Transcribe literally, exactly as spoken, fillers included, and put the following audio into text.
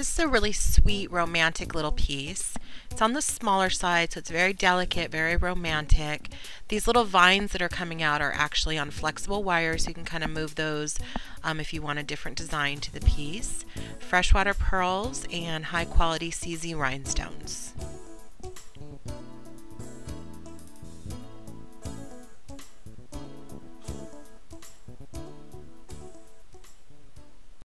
This is a really sweet, romantic little piece. It's on the smaller side, so it's very delicate, very romantic. These little vines that are coming out are actually on flexible wires, so you can kind of move those um, if you want a different design to the piece. Freshwater pearls and high quality C Z rhinestones.